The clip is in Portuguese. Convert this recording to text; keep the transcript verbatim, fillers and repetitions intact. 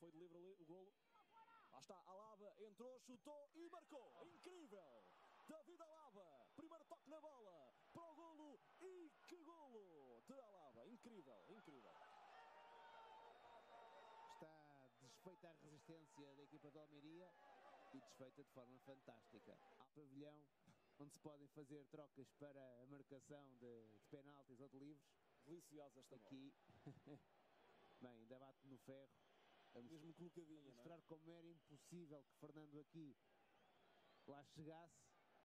foi de livre o golo. Lá está, Alaba entrou, chutou e marcou. Incrível! David Alaba, primeiro toque na bola, para o golo e que golo de Alaba. Incrível, incrível. Está desfeita a resistência da equipa de Almeria e desfeita de forma fantástica. Ao pavilhão, onde se podem fazer trocas para a marcação de, de penaltis ou de livros. Deliciosa esta bola. Aqui, bem, ainda bate no ferro. A mesmo colocadinha, mostrar não é? como era impossível que Fernando aqui lá chegasse.